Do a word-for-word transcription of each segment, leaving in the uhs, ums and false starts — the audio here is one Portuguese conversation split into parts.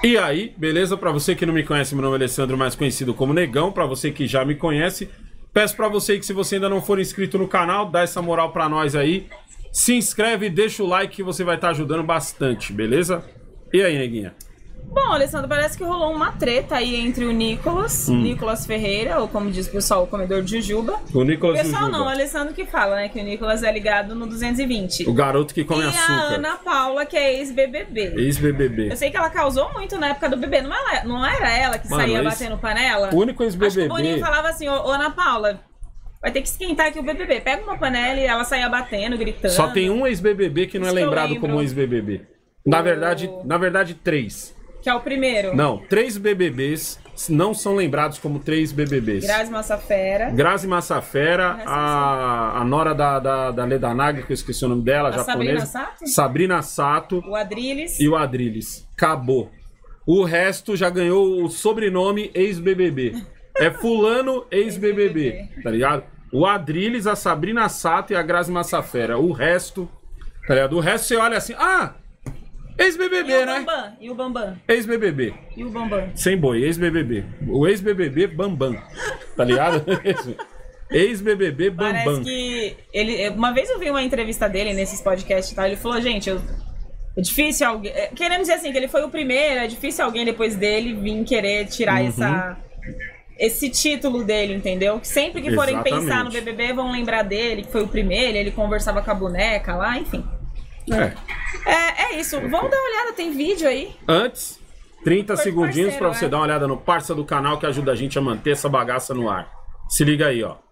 E aí, beleza? Pra você que não me conhece, meu nome é Alessandro, mais conhecido como Negão. Pra você que já me conhece, peço pra você que se você ainda não for inscrito no canal, dá essa moral pra nós aí. Se inscreve e deixa o like que você vai estar ajudando bastante, beleza? E aí, neguinha? Bom, Alessandro, parece que rolou uma treta aí entre o Nicolas, hum. Nicolas Ferreira, ou como diz o pessoal, o comedor de jujuba. O Nicolas O pessoal Jujuba. não, o Alessandro que fala, né, que o Nicolas é ligado no duzentos e vinte. O garoto que come e açúcar. E a Ana Paula, que é ex-B B B. Ex-B B B. Eu sei que ela causou muito na época do bebê, não era, não era ela que Mano, saía ex... batendo panela? O único ex-B B B... Acho que o Boninho falava assim, ô, ô Ana Paula, vai ter que esquentar aqui o B B B. Pega uma panela e ela saía batendo, gritando. Só tem um ex-B B B que não é lembrado como ex-B B B. Na o... verdade, na verdade, três. Que é o primeiro. Não, três B B Bs não são lembrados como três B B Bs. Grazi Massafera. Grazi Massafera, a, a nora da, da, da Leda Nagli, que eu esqueci o nome dela, a japonesa. Sabrina Sato? Sabrina Sato. O Adrilles. E o Adrilles. Acabou. O resto já ganhou o sobrenome ex-B B B. É fulano ex-B B B, tá ligado? O Adrilles, a Sabrina Sato e a Grazi Massafera. O resto, tá ligado? O resto você olha assim, ah... Ex-B B B, né? Bambam. E o Bambam? Ex-B B B. E o Bambam? Sem boi, ex-B B B. O ex-B B B Bambam. Tá ligado? Ex-B B B Bambam. Parece que ele... Uma vez eu vi uma entrevista dele nesses podcasts e tal, ele falou, gente, eu, é difícil alguém... Querendo dizer assim, que ele foi o primeiro, é difícil alguém depois dele vir querer tirar uhum. essa... Esse título dele, entendeu? Que sempre que forem Exatamente. Pensar no B B B vão lembrar dele, que foi o primeiro, ele conversava com a boneca lá, enfim. É. É, é isso. Vamos dar uma olhada, tem vídeo aí. Antes, trinta Foi segundinhos parceiro, pra você é. dar uma olhada no parça do canal que ajuda a gente a manter essa bagaça no ar. Se liga aí, ó.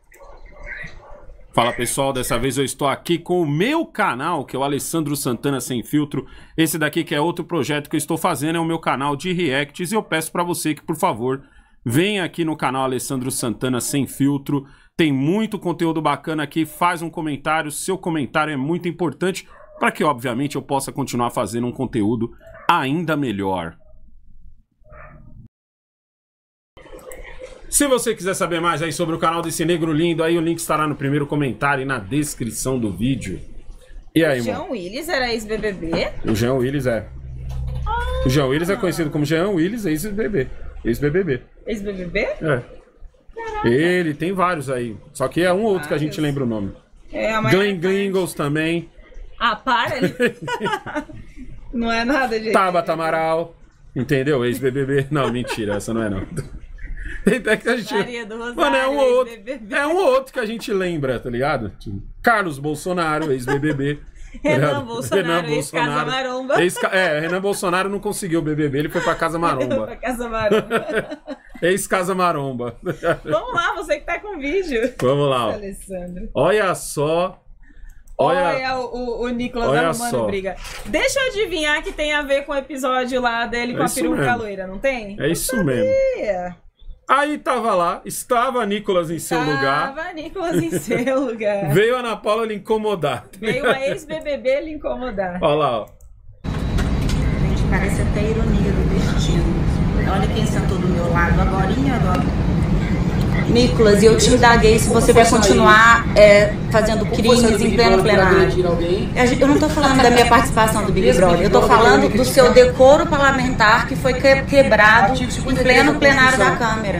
Fala pessoal, dessa vez eu estou aqui com o meu canal, que é o Alessandro Santana Sem Filtro. Esse daqui que é outro projeto que eu estou fazendo, é o meu canal de reacts. E eu peço pra você que, por favor, venha aqui no canal Alessandro Santana Sem Filtro. Tem muito conteúdo bacana aqui, faz um comentário, seu comentário é muito importante para que, obviamente, eu possa continuar fazendo um conteúdo ainda melhor. Se você quiser saber mais aí sobre o canal desse negro lindo, aí o link estará no primeiro comentário e na descrição do vídeo. E aí, mano? O Jean mano? Willis era ex-B B B? O Jean Willis é. Ah. O Jean Willis é conhecido como Jean Willis, ex-B B B. Ex-B B B. Ex-B B B? É. Caraca. Ele tem vários aí. Só que é um ou outro que a gente lembra o nome. É, a Glenn Glingles também. Ah, para! Não é nada de... Tabata Amaral, entendeu? Ex-B B B. Não, mentira, essa não é não. É que a gente... Maria do Rosário, Mano, é um ou outro, é um ou outro que a gente lembra, tá ligado? Carlos Bolsonaro, ex-B B B. Renan Bolsonaro, ex-Casa Maromba. Ex é, Renan Bolsonaro não conseguiu o B B B, ele foi pra Casa Maromba. pra Casa Maromba. Ex-Casa Maromba. Vamos lá, você que tá com vídeo. Vamos lá. Ó. Alessandro. Olha só. Olha, olha o, o, o Nicolas olha arrumando só. briga. Deixa eu adivinhar que tem a ver com o episódio lá dele com é a peruca loira, não tem? É isso mesmo. Aí tava lá, estava Nicolas em seu tava lugar. Estava Nicolas em seu lugar. Veio a Ana Paula lhe incomodar. Veio a ex-B B B lhe incomodar. Olha lá, ó. Gente, parece até ironia do destino. Olha quem sentou do meu lado agorinha, agora. Nicolas, eu te indaguei se você vai continuar é, fazendo crimes em pleno plenário. Eu não tô falando da minha participação do Big Brother, eu tô falando do seu decoro parlamentar que foi quebrado em pleno plenário da Câmara.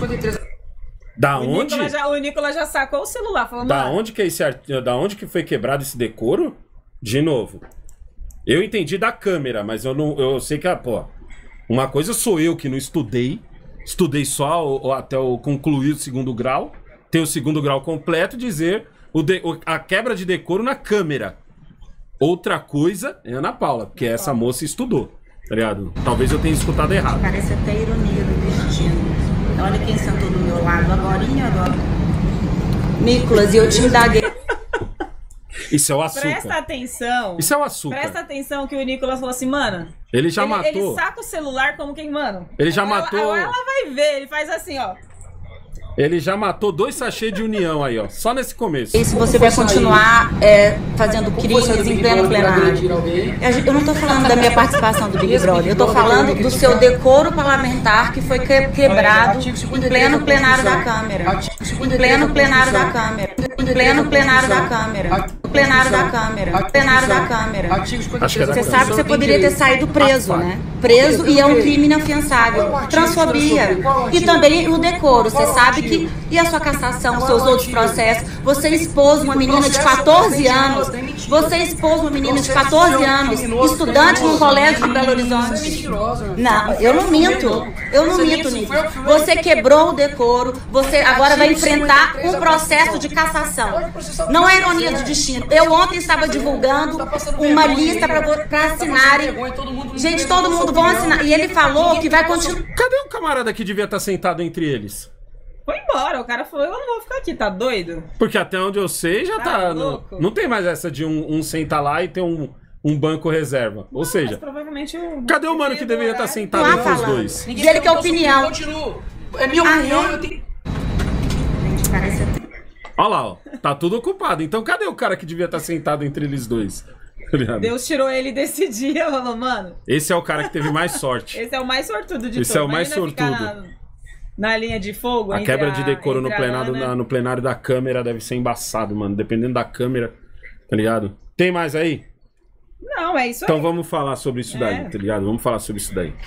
Da o onde? Nicolas já, o Nicolas já sacou o celular, falou, da onde que é esse da onde que foi quebrado esse decoro? De novo. Eu entendi da câmera, mas eu não eu sei que a pô, uma coisa sou eu que não estudei. Estudei só ou, até eu concluir o segundo grau, ter o segundo grau completo, dizer o de, o, a quebra de decoro na câmera. Outra coisa é a Ana Paula, porque essa moça estudou, tá ligado? Talvez eu tenha escutado errado. Parece até ironia do destino. Olha quem sentou do meu lado agorinha, agora. Nicolas, eu te indaguei. Isso é o açúcar. Presta atenção. Isso é o açúcar. Presta atenção que o Nicolas falou assim, mano... Ele já ele, matou. Ele saca o celular como quem, mano... Ele já ela, matou... Ela, ela vai ver, ele faz assim, ó. Ele já matou dois sachês de união aí, ó. Só nesse começo. E se você vai continuar é, fazendo crimes em pleno plenário? Eu não tô falando da minha participação do Big Brother. Eu tô falando do seu decoro parlamentar que foi quebrado em pleno plenário da Câmara. Em pleno plenário da Câmara. Em pleno plenário da Câmara. plenário da Câmara. Plenário da Câmara. Acho que é da Você Câmara. sabe que você poderia ter saído preso, né? Preso e é um crime inafiançável. Transfobia. E também o decoro. Você sabe que... E a sua cassação, seus outros processos? Você expôs uma menina de quatorze anos. Você expôs uma menina de quatorze anos, estudante num colégio de Belo Horizonte. Não, eu não minto. Eu não minto, Nico. Você quebrou o decoro. Você agora vai enfrentar um processo de cassação. Não é ironia do destino. Eu ontem estava divulgando uma lista para assinarem. Gente, todo mundo vai assinar. E ele falou que vai continuar. Cadê o camarada que devia estar sentado entre eles? Foi embora, o cara falou, eu não vou ficar aqui, tá doido? Porque até onde eu sei já tá... Tá não, louco? não tem mais essa de um, um sentar lá e ter um, um banco reserva. Ou Não, seja, mas provavelmente o... cadê o mano que deveria estar sentado Lá entre os falando. dois? Dele que é opinião. É minha Ah, opinião, é? eu tenho... Gente, parece até... Olha lá, ó. Tá tudo ocupado. Então cadê o cara que devia estar sentado entre eles dois? Tá ligado? Deus tirou ele desse dia, falou, mano, Esse é o cara que teve mais sorte. esse é o mais sortudo de Esse todos. é o mais Imagina ficar sortudo. Na, na linha de fogo. A entre quebra de decoro no entre a plenário, Ana. na- no plenário da Câmara deve ser embaçado, mano. Dependendo da câmera, tá ligado? Tem mais aí? Não, é isso Então aí. vamos falar sobre isso daí, É. tá ligado? Vamos falar sobre isso daí.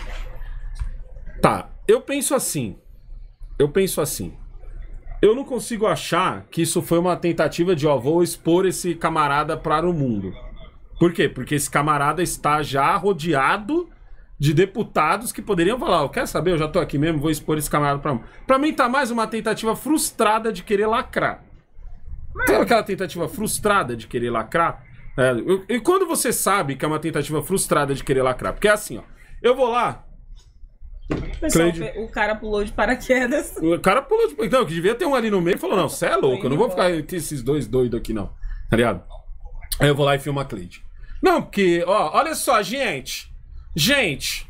Tá, eu penso assim. Eu penso assim. Eu não consigo achar que isso foi uma tentativa de, ó, vou expor esse camarada para o mundo. Por quê? Porque esse camarada está já rodeado de deputados que poderiam falar, ó, quer saber, eu já tô aqui mesmo, vou expor esse camarada para o mundo. Pra mim tá mais uma tentativa frustrada de querer lacrar. Sabe aquela tentativa frustrada de querer lacrar? É, eu- e quando você sabe que é uma tentativa frustrada de querer lacrar? Porque é assim, ó. Eu vou lá, Pessoal, Cleide. o cara pulou de paraquedas. o cara pulou de... Não, que devia ter um ali no meio e falou, não, você é louco, eu não vou ficar entre esses dois doidos aqui, não. Tá ligado? Aí eu vou lá e filmo a Cleide. Não, porque, ó, olha só, gente. Gente.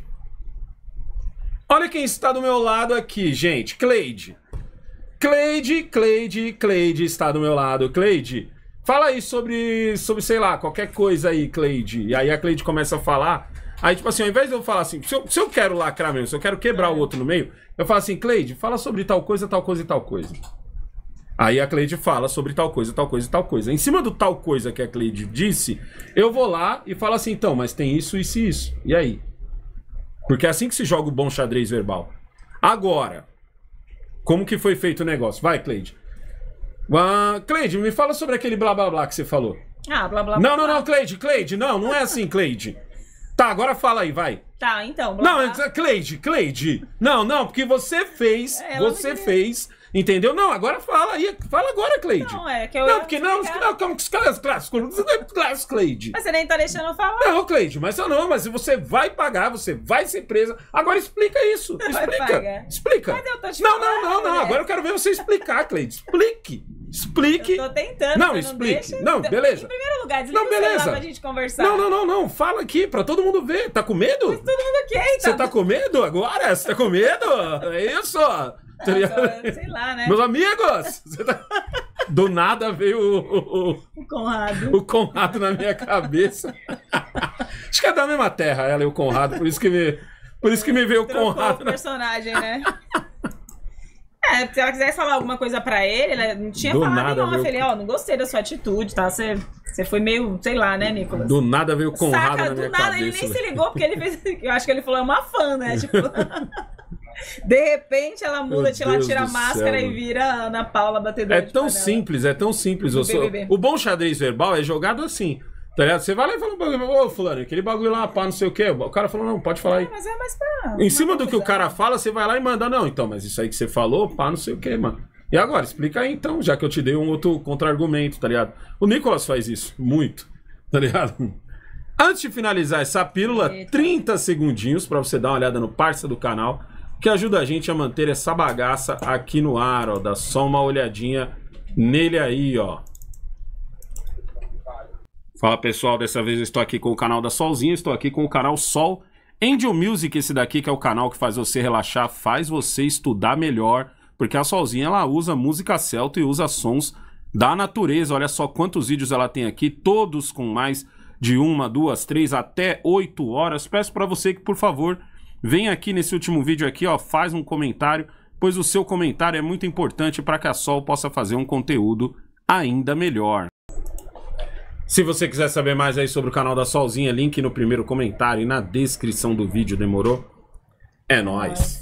Olha quem está do meu lado aqui, gente. Cleide. Cleide, Cleide, Cleide está do meu lado. Cleide, fala aí sobre, sobre, sei lá, qualquer coisa aí, Cleide. E aí a Cleide começa a falar. Aí, tipo assim, ao invés de eu falar assim, se eu, se eu quero lacrar mesmo, se eu quero quebrar o outro no meio, eu falo assim, Cleide, fala sobre tal coisa, tal coisa e tal coisa. Aí a Cleide fala sobre tal coisa, tal coisa e tal coisa. Em cima do tal coisa que a Cleide disse, eu vou lá e falo assim, então, mas tem isso, isso e isso. E aí? Porque é assim que se joga o bom xadrez verbal. Agora, como que foi feito o negócio? Vai, Cleide. Ah, Cleide, me fala sobre aquele blá blá blá que você falou. Ah, blá blá blá. Não, não, não, Cleide, Cleide, não, não é assim, Cleide. Tá, agora fala aí, vai. Tá, então. Blá, Não, blá. Cleide, Cleide. Não, não, porque você fez, É, ela você não queria. fez, entendeu? Não, agora fala aí, fala agora, Cleide. Não, é que eu Não, ia porque não, explicar. não, calma, classe, Cleide. Mas você nem tá deixando eu falar. Não, Cleide, mas eu não, mas você vai pagar, você vai ser presa. Agora explica isso, Vai explica, pagar. explica. Mas eu tô te Não, não, falando, não, não, né? agora eu quero ver você explicar, Cleide, explique, explique. Eu tô tentando. Não, você explique. deixa. Não, beleza. Em primeiro lugar, desliga Não, o celular beleza. pra gente conversar. Não, não, não, não, fala aqui pra todo mundo ver. Tá com medo? Todo mundo quer, então. Você tá com medo agora? Você tá com medo? É isso? Tá ligado? Ah, sei lá, né? Meus amigos! Você tá- Do nada veio o, o, O Conrado. o Conrado na minha cabeça. Acho que é da mesma terra, ela e o Conrado, por isso que me, por isso que me veio o Trocou Conrado. o na- personagem, né? É, se ela quisesse falar alguma coisa pra ele, ela não tinha Do falado nada, em off. meu. Ele, ó, não gostei da sua atitude, tá? Você, você foi meio, sei lá, né, Nicolas? Do nada veio o Conrado Saca, na do minha nada, cabeça. ele nem se ligou, porque ele fez. Eu acho que ele falou, é uma fã, né? Tipo. De repente ela muda, Meu tira, Deus tira a do máscara céu, e vira a Ana Paula batedora É de tão panela. simples, é tão simples. Eu sou... B B B. O bom xadrez verbal é jogado assim. Tá ligado? Você vai lá e fala um bagulho, ô fulano, aquele bagulho lá, pá, não sei o quê. O cara falou, não, pode falar aí. É, mas é mais pra. Em cima uma do que o confusão. cara fala, você vai lá e manda, não, então, mas isso aí que você falou, pá, não sei o que, mano. E agora, explica aí então, já que eu te dei um outro contra-argumento, tá ligado? O Nicolas faz isso, muito, tá ligado? Antes de finalizar essa pílula, Eita. trinta segundinhos pra você dar uma olhada no parça do canal, que ajuda a gente a manter essa bagaça aqui no ar, ó. Dá só uma olhadinha nele aí, ó. Fala pessoal, dessa vez eu estou aqui com o canal da Solzinha, estou aqui com o canal Sol Angel Music, esse daqui que é o canal que faz você relaxar, faz você estudar melhor, porque a Solzinha ela usa música celta e usa sons da natureza. Olha só quantos vídeos ela tem aqui, todos com mais de uma, duas, três, até oito horas. Peço para você que, por favor, venha aqui nesse último vídeo aqui, ó, faz um comentário, pois o seu comentário é muito importante para que a Sol possa fazer um conteúdo ainda melhor. Se você quiser saber mais aí sobre o canal da Solzinha, link no primeiro comentário e na descrição do vídeo, demorou? É nóis.